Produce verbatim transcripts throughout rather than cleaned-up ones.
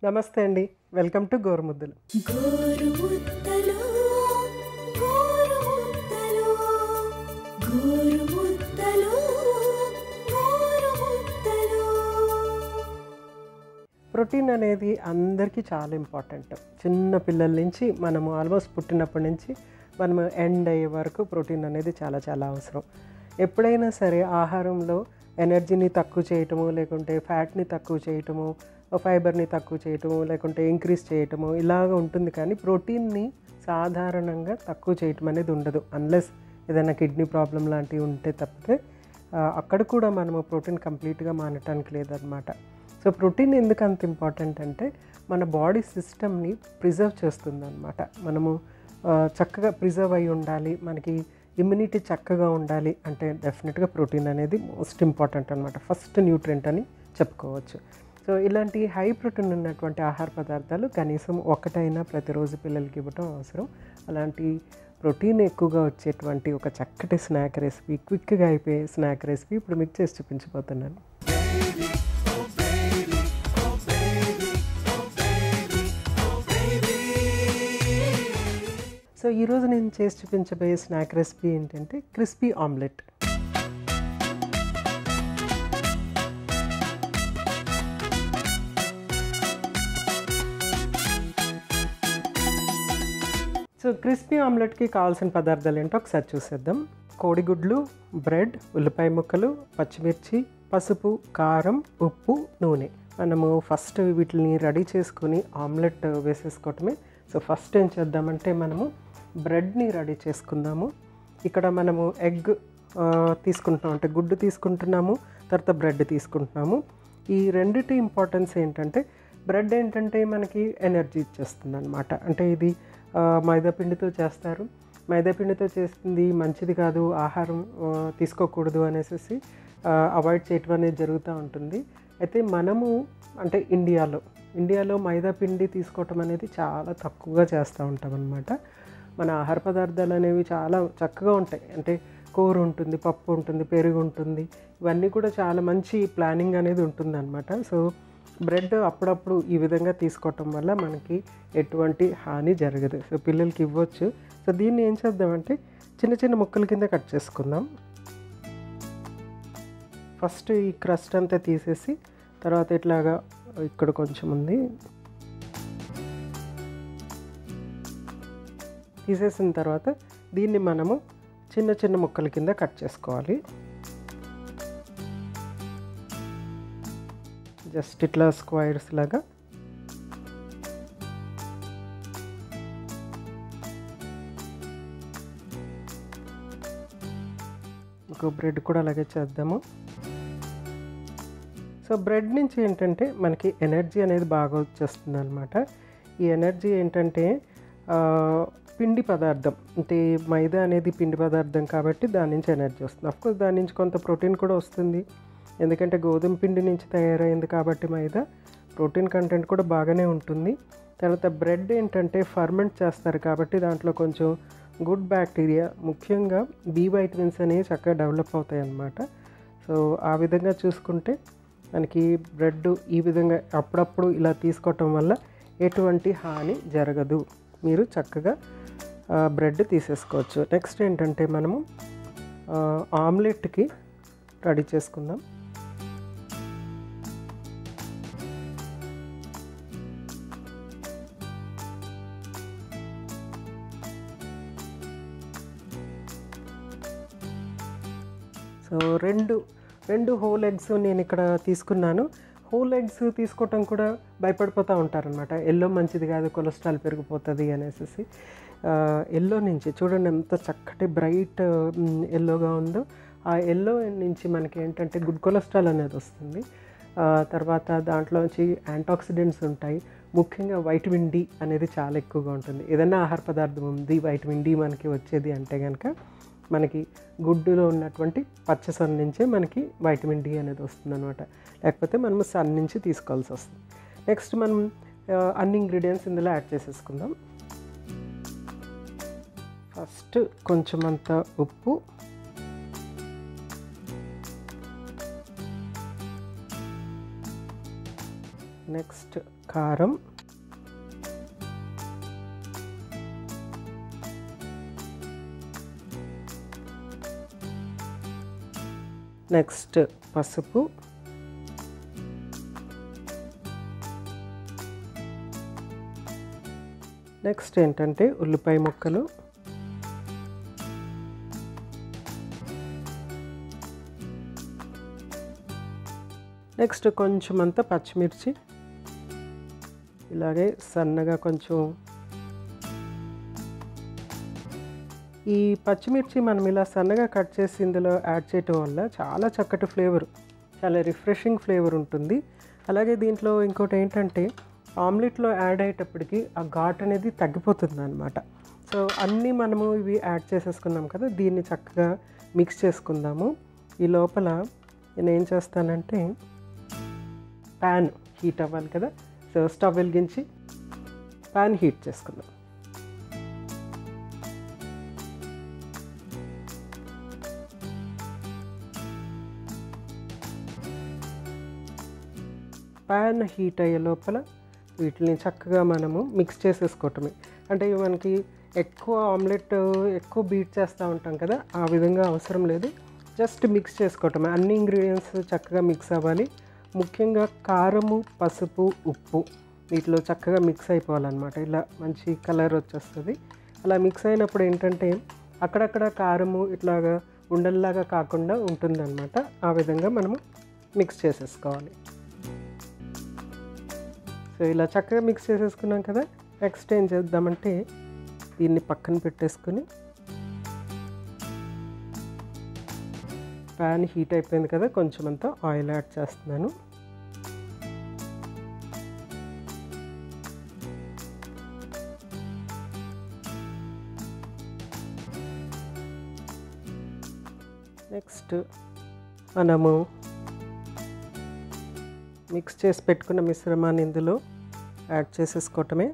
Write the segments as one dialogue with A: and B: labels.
A: నమస్తే అండి. Welcome to గోరుముద్దలు.
B: గోరుముద్దలు గోరుముద్దలు గోరుముద్దలు గోరుముద్దలు.
A: ప్రోటీన్ అనేది అందరికీ చాలా ఇంపార్టెంట్. చిన్న పిల్లల నుంచి మనము ఆల్మోస్ట్ పుట్టినప్పటి నుంచి మనము ఎండ్ అయ్యే వరకు ప్రోటీన్ అనేది చాలా చాలా అవసరం. ఎప్పుడైనా సరే ఆహారంలో ఎనర్జీని తక్కువ చేయటము, లేకుంటే ఫ్యాట్ని తక్కువ చేయటము, ఫైబర్ని తక్కువ చేయటము, లేకుంటే ఇంక్రీజ్ చేయటము ఇలాగ ఉంటుంది. కానీ ప్రోటీన్ని సాధారణంగా తక్కువ చేయటం అనేది ఉండదు. అన్లెస్ ఏదైనా కిడ్నీ ప్రాబ్లం లాంటివి ఉంటే తప్పితే అక్కడ కూడా మనము ప్రోటీన్ కంప్లీట్గా మానటానికి లేదనమాట. సో ప్రోటీన్ ఎందుకు అంత ఇంపార్టెంట్ అంటే మన బాడీ సిస్టమ్ని ప్రిజర్వ్ చేస్తుంది అనమాట. మనము చక్కగా ప్రిజర్వ్ అయి ఉండాలి, మనకి ఇమ్యూనిటీ చక్కగా ఉండాలి అంటే డెఫినెట్గా ప్రోటీన్ అనేది మోస్ట్ ఇంపార్టెంట్ అనమాట. ఫస్ట్ న్యూట్రియంట్ అని చెప్పుకోవచ్చు. సో ఇలాంటి హై ప్రోటీన్ ఉన్నటువంటి ఆహార పదార్థాలు కనీసం ఒకటైనా ప్రతిరోజు పిల్లలకి ఇవ్వటం అవసరం. అలాంటి ప్రోటీన్ ఎక్కువగా వచ్చేటువంటి ఒక చక్కటి స్నాక్ రెసిపీ, క్విక్గా అయిపోయే స్నాక్ రెసిపీ ఇప్పుడు మీకు చేసి చూపించబోతున్నాను. సో ఈరోజు నేను చేసి చూపించబోయే స్నాక్ రెసిపీ ఏంటంటే క్రిస్పీ ఆమ్లెట్. సో క్రిస్పీ ఆమ్లెట్కి కావాల్సిన పదార్థాలు ఏంటో ఒకసారి చూసేద్దాం. కోడిగుడ్లు, బ్రెడ్, ఉల్లిపాయ ముక్కలు, పచ్చిమిర్చి, పసుపు, కారం, ఉప్పు, నూనె. మనము ఫస్ట్ వీటిని రెడీ చేసుకుని ఆమ్లెట్ వేసేసుకోవటమే. సో ఫస్ట్ ఏం చేద్దామంటే మనము బ్రెడ్ని రెడీ చేసుకుందాము. ఇక్కడ మనము ఎగ్ తీసుకుంటున్నాము, అంటే గుడ్డు తీసుకుంటున్నాము, తర్వాత బ్రెడ్ తీసుకుంటున్నాము. ఈ రెండిటి ఇంపార్టెన్స్ ఏంటంటే బ్రెడ్ ఏంటంటే మనకి ఎనర్జీ ఇచ్చేస్తుంది అనమాట. అంటే ఇది మైదాపిండితో చేస్తారు. మైదాపిండితో చేస్తుంది మంచిది కాదు, ఆహారం తీసుకోకూడదు అనేసి అవాయిడ్ చేయటం అనేది జరుగుతూ ఉంటుంది. అయితే మనము అంటే ఇండియాలో ఇండియాలో మైదాపిండి తీసుకోవటం అనేది చాలా తక్కువగా చేస్తూ ఉంటాం అనమాట. మన ఆహార పదార్థాలు అనేవి చాలా చక్కగా ఉంటాయి. అంటే కూర ఉంటుంది, పప్పు ఉంటుంది, పెరుగు ఉంటుంది, ఇవన్నీ కూడా చాలా మంచి ప్లానింగ్ అనేది ఉంటుంది అనమాట. సో బ్రెడ్ అప్పుడప్పుడు ఈ విధంగా తీసుకోవటం వల్ల మనకి ఎటువంటి హాని జరగదు. సో పిల్లలకి ఇవ్వచ్చు. సో దీన్ని ఏం చేద్దామంటే చిన్న చిన్న ముక్కల కింద కట్ చేసుకుందాం. ఫస్ట్ ఈ క్రస్ట్ అంతా తీసేసి తర్వాత ఇట్లాగా ఇక్కడ కొంచెం ఉంది తీసేసిన తర్వాత దీన్ని మనము చిన్న చిన్న ముక్కల కింద కట్ చేసుకోవాలి. జస్ట్ ఇట్లా స్క్వైర్స్ లాగా. ఇంకో బ్రెడ్ కూడా అలాగే చేద్దాము. సో బ్రెడ్ నుంచి ఏంటంటే మనకి ఎనర్జీ అనేది బాగా వచ్చేస్తుంది అనమాట. ఈ ఎనర్జీ ఏంటంటే పిండి పదార్థం, అంటే మైదా అనేది పిండి పదార్థం కాబట్టి దాని నుంచి ఎనర్జీ వస్తుంది. అఫ్కోర్స్ దాని నుంచి కొంత ప్రోటీన్ కూడా వస్తుంది, ఎందుకంటే గోధుమ పిండి నుంచి తయారైంది కాబట్టి మైదా ప్రోటీన్ కంటెంట్ కూడా బాగానే ఉంటుంది. తర్వాత బ్రెడ్ ఏంటంటే ఫర్మెంట్ చేస్తారు కాబట్టి దాంట్లో కొంచెం గుడ్ బ్యాక్టీరియా, ముఖ్యంగా బి వైటమిన్స్ అనేవి చక్కగా డెవలప్ అవుతాయి అన్నమాట. సో ఆ విధంగా చూసుకుంటే మనకి బ్రెడ్ ఈ విధంగా అప్పుడప్పుడు ఇలా తీసుకోవటం వల్ల ఎటువంటి హాని జరగదు. మీరు చక్కగా బ్రెడ్ తీసేసుకోవచ్చు. నెక్స్ట్ ఏంటంటే మనము ఆమ్లెట్కి రెడీ చేసుకుందాం. సో రెండు రెండు హోల్ ఎగ్స్ నేను ఇక్కడ తీసుకున్నాను. హోల్ ఎగ్స్ తీసుకోవటం కూడా భయపడిపోతూ ఉంటారనమాట. ఎల్లో మంచిది కాదు, కొలెస్ట్రాల్ పెరిగిపోతుంది అనేసి. ఎల్లో నుంచి చూడండి ఎంత చక్కటి బ్రైట్ ఎల్లోగా ఉందో. ఆ ఎల్లో నుంచి మనకి ఏంటంటే గుడ్ కొలెస్ట్రాల్ అనేది వస్తుంది. తర్వాత దాంట్లోంచి యాంటాక్సిడెంట్స్ ఉంటాయి. ముఖ్యంగా వైటమిన్ డి అనేది చాలా ఎక్కువగా ఉంటుంది. ఏదైనా ఆహార పదార్థం ఉంది వైటమిన్ డి మనకి వచ్చేది అంటే కనుక మనకి గుడ్డులో ఉన్నటువంటి పచ్చ సన్ నుంచే మనకి వైటమిన్ డి అనేది వస్తుంది అనమాట. లేకపోతే మనము సన్ నుంచి తీసుకోవాల్సి వస్తుంది. నెక్స్ట్ మనం అన్ని ఇంగ్రీడియంట్స్ ఇందులో యాడ్ చేసేసుకుందాం. ఫస్ట్ కొంచెం అంత ఉప్పు, నెక్స్ట్ కారం, నెక్స్ట్ పసుపు, నెక్స్ట్ ఏంటంటే ఉల్లిపాయ ముక్కలు, నెక్స్ట్ కొంచెం అంతా పచ్చిమిర్చి ఇలాగే సన్నగా కొంచెం. ఈ పచ్చిమిర్చి మనం ఇలా సన్నగా కట్ చేసి ఇందులో యాడ్ చేయటం వల్ల చాలా చక్కటి ఫ్లేవర్, చాలా రిఫ్రెషింగ్ ఫ్లేవర్ ఉంటుంది. అలాగే దీంట్లో ఇంకోటి ఏంటంటే ఆమ్లెట్లో యాడ్ అయ్యేటప్పటికి ఆ ఘాట్ అనేది తగ్గిపోతుంది అనమాట. సో అన్నీ మనము ఇవి యాడ్ చేసేసుకున్నాం కదా, దీన్ని చక్కగా మిక్స్ చేసుకుందాము. ఈ లోపల నేను ఏం చేస్తానంటే ప్యాన్ హీట్ అవ్వాలి కదా, సో స్టవ్ వెలిగించి ప్యాన్ హీట్ చేసుకుందాం. ప్యాన్ హీట్ అయ్యే లోపల వీటిని చక్కగా మనము మిక్స్ చేసేసుకోవటమే. అంటే మనకి ఎక్కువ ఆమ్లెట్ ఎక్కువ బీట్ చేస్తూ ఉంటాం కదా, ఆ విధంగా అవసరం లేదు, జస్ట్ మిక్స్ చేసుకోవటమే. అన్ని ఇంగ్రీడియంట్స్ చక్కగా మిక్స్ అవ్వాలి. ముఖ్యంగా కారము, పసుపు, ఉప్పు వీటిలో చక్కగా మిక్స్ అయిపోవాలన్నమాట. ఇలా మంచి కలర్ వచ్చేస్తుంది. అలా మిక్స్ అయినప్పుడు ఏంటంటే అక్కడక్కడ కారము ఇట్లాగా ఉండల్లాగా కాకుండా ఉంటుందన్నమాట. ఆ విధంగా మనము మిక్స్ చేసేసుకోవాలి. సో ఇలా చక్కగా మిక్స్ చేసేసుకున్నాం కదా, నెక్స్ట్ ఏం చేద్దామంటే దీన్ని పక్కన పెట్టేసుకుని ప్యాన్ హీట్ అయిపోయింది కదా, కొంచెం అంతా ఆయిల్ యాడ్ చేస్తున్నాను. నెక్స్ట్ మనము మిక్స్ చేసి పెట్టుకున్న మిశ్రమాన్ని ఇందులో యాడ్ చేసేసుకోవటమే.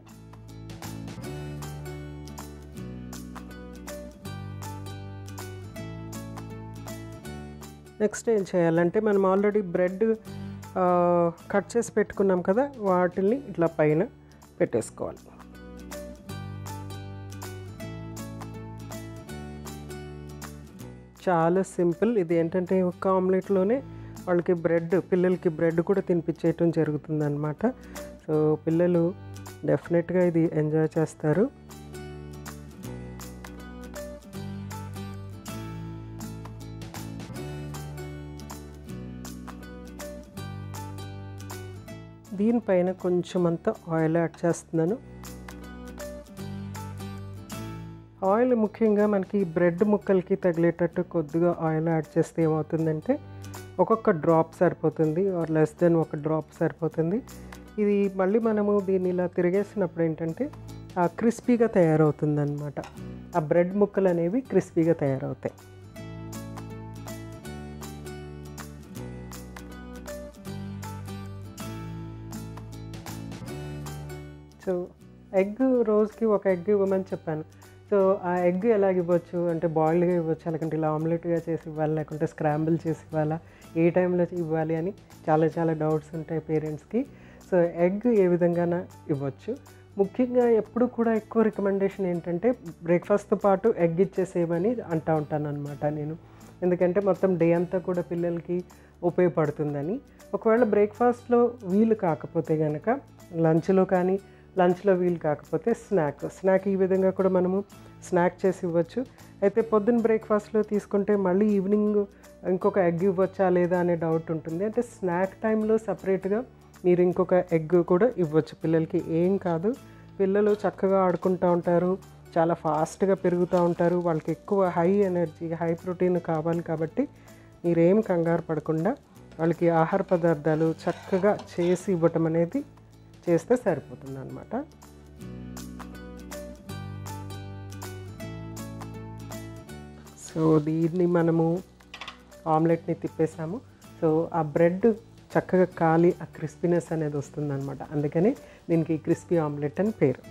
A: నెక్స్ట్ ఏం చేయాలంటే మనం ఆల్రెడీ బ్రెడ్ కట్ చేసి పెట్టుకున్నాం కదా, వాటిని ఇట్లా పైన పెట్టేసుకోవాలి. చాలా సింపుల్. ఇది ఏంటంటే ఒక్క ఆమ్లెట్లోనే వాళ్ళకి బ్రెడ్, పిల్లలకి బ్రెడ్ కూడా తినిపించేయటం జరుగుతుంది అన్నమాట. సో పిల్లలు డెఫినెట్గా ఇది ఎంజాయ్ చేస్తారు. దీనిపైన కొంచెం అంతా ఆయిల్ యాడ్ చేస్తున్నాను. ఆయిల్ ముఖ్యంగా మనకి బ్రెడ్ ముక్కలకి తగిలేటట్టు కొద్దిగా ఆయిల్ యాడ్ చేస్తే ఏమవుతుందంటే ఒక్కొక్క డ్రాప్ సరిపోతుంది, ఆర్ లెస్ దెన్ ఒక డ్రాప్ సరిపోతుంది. ఇది మళ్ళీ మనము దీన్ని ఇలా తిరిగేసినప్పుడు ఏంటంటే ఆ క్రిస్పీగా తయారవుతుంది అన్నమాట. ఆ బ్రెడ్ ముక్కలు అనేవి క్రిస్పీగా తయారవుతాయి. సో ఎగ్ రోజుకి ఒక ఎగ్ ఇవ్వమని చెప్పాను. సో ఆ ఎగ్ ఎలాగ ఇవ్వచ్చు అంటే బాయిల్డ్గా ఇవ్వచ్చు, లేకుంటే ఇలా ఆమ్లెట్గా చేసి ఇవ్వాలి, లేకుంటే స్క్రాంబుల్ చేసి ఇవ్వాలా, ఏ టైంలో ఇవ్వాలి అని చాలా చాలా డౌట్స్ ఉంటాయి పేరెంట్స్కి. సో ఎగ్ ఏ విధంగానే ఇవ్వచ్చు. ముఖ్యంగా ఎప్పుడు కూడా ఎక్కువ రికమెండేషన్ ఏంటంటే బ్రేక్ఫాస్ట్తో పాటు ఎగ్ ఇచ్చేసేయమని అంటూ ఉంటాను అనమాట నేను. ఎందుకంటే మొత్తం డే అంతా కూడా పిల్లలకి ఉపయోగపడుతుందని. ఒకవేళ బ్రేక్ఫాస్ట్లో వీలు కాకపోతే కనుక లంచ్లో కానీ, లంచ్లో వీలు కాకపోతే స్నాక్ స్నాక్ ఈ విధంగా కూడా మనము స్నాక్ చేసి ఇవ్వచ్చు. అయితే పొద్దున్న బ్రేక్ఫాస్ట్లో తీసుకుంటే మళ్ళీ ఈవినింగ్ ఇంకొక ఎగ్ ఇవ్వచ్చా లేదా అనే డౌట్ ఉంటుంది. అంటే స్నాక్ టైంలో సపరేట్గా మీరు ఇంకొక ఎగ్ కూడా ఇవ్వచ్చు పిల్లలకి, ఏం కాదు. పిల్లలు చక్కగా ఆడుకుంటూ ఉంటారు, చాలా ఫాస్ట్గా పెరుగుతూ ఉంటారు, వాళ్ళకి ఎక్కువ హై ఎనర్జీ, హై ప్రోటీన్ కావాలి. కాబట్టి మీరేం కంగారు పడకుండా వాళ్ళకి ఆహార పదార్థాలు చక్కగా చేసి ఇవ్వటం అనేది చేస్తే సరిపోతుంది అన్నమాట. సో దీన్ని మనము ఆమ్లెట్ని తిప్పేసాము. సో ఆ బ్రెడ్ చక్కగా కాలి ఆ క్రిస్పీనెస్ అనేది వస్తుంది అనమాట. అందుకని దీనికి క్రిస్పీ ఆమ్లెట్ అని పేరు.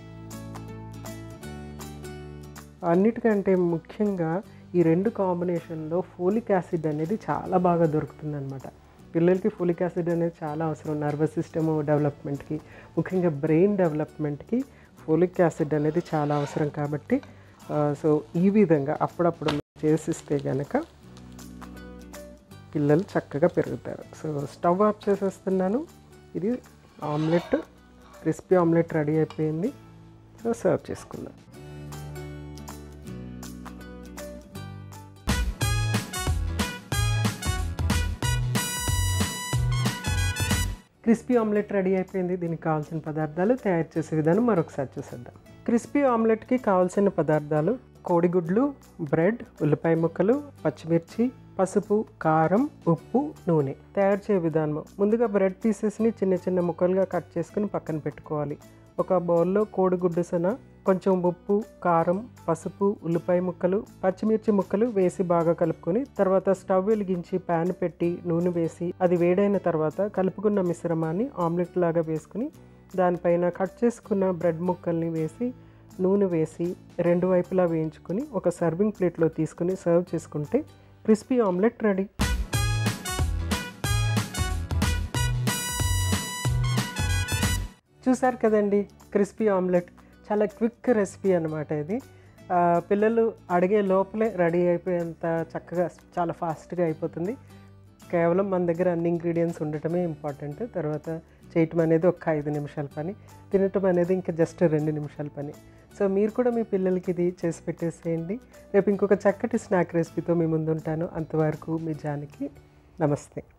A: అన్నిటికంటే ముఖ్యంగా ఈ రెండు కాంబినేషన్లో ఫోలిక్ యాసిడ్ అనేది చాలా బాగా దొరుకుతుంది అనమాట. పిల్లలకి ఫోలిక్ యాసిడ్ అనేది చాలా అవసరం నర్వస్ సిస్టమ్ డెవలప్మెంట్కి, ముఖ్యంగా బ్రెయిన్ డెవలప్మెంట్కి ఫోలిక్ యాసిడ్ అనేది చాలా అవసరం. కాబట్టి సో ఈ విధంగా అప్పుడప్పుడు చేసిస్తే కనుక పిల్లలు చక్కగా పెరుగుతారు. సో స్టవ్ ఆఫ్ చేసేస్తున్నాను. ఇది ఆమ్లెట్, క్రిస్పీ ఆమ్లెట్ రెడీ అయిపోయింది. సో సర్వ్ చేసుకుందాం. క్రిస్పీ ఆమ్లెట్ రెడీ అయిపోయింది. దీనికి కావాల్సిన పదార్థాలు, తయారు చేసే విధానం మరొకసారి చూసేద్దాం. క్రిస్పీ ఆమ్లెట్కి కావాల్సిన పదార్థాలు కోడిగుడ్లు, బ్రెడ్, ఉల్లిపాయ ముక్కలు, పచ్చిమిర్చి, పసుపు, కారం, ఉప్పు, నూనె. తయారు చేసే విధానం: ముందుగా బ్రెడ్ పీసెస్ని చిన్న చిన్న ముక్కలుగా కట్ చేసుకుని పక్కన పెట్టుకోవాలి. ఒక బౌల్లో కోడిగుడ్డు సన, కొంచెం ఉప్పు, కారం, పసుపు, ఉల్లిపాయ ముక్కలు, పచ్చిమిర్చి ముక్కలు వేసి బాగా కలుపుకొని తర్వాత స్టవ్ వెలిగించి ప్యాన్ పెట్టి నూనె వేసి అది వేడైన తర్వాత కలుపుకున్న మిశ్రమాన్ని ఆమ్లెట్ లాగా వేసుకుని దానిపైన కట్ చేసుకున్న బ్రెడ్ ముక్కల్ని వేసి నూనె వేసి రెండు వైపులా వేయించుకొని ఒక సర్వింగ్ ప్లేట్లో తీసుకుని సర్వ్ చేసుకుంటే క్రిస్పీ ఆమ్లెట్ రెడీ. చూసారు కదండి క్రిస్పీ ఆమ్లెట్. చాలా క్విక్ రెసిపీ అనమాట ఇది. పిల్లలు అడిగే లోపలే రెడీ అయిపోయేంత చక్కగా చాలా ఫాస్ట్గా అయిపోతుంది. కేవలం మన దగ్గర అన్ని ఇంగ్రీడియంట్స్ ఉండటమే ఇంపార్టెంట్. తర్వాత చేయటం అనేది ఒక ఐదు నిమిషాల పని, తినటం అనేది ఇంకా జస్ట్ రెండు నిమిషాల పని. సో మీరు కూడా మీ పిల్లలకి ఇది చేసి పెట్టేసేయండి. రేపు ఇంకొక చక్కటి స్నాక్ రెసిపీతో మీ ముందు ఉంటాను. అంతవరకు మీ జానకి. నమస్తే.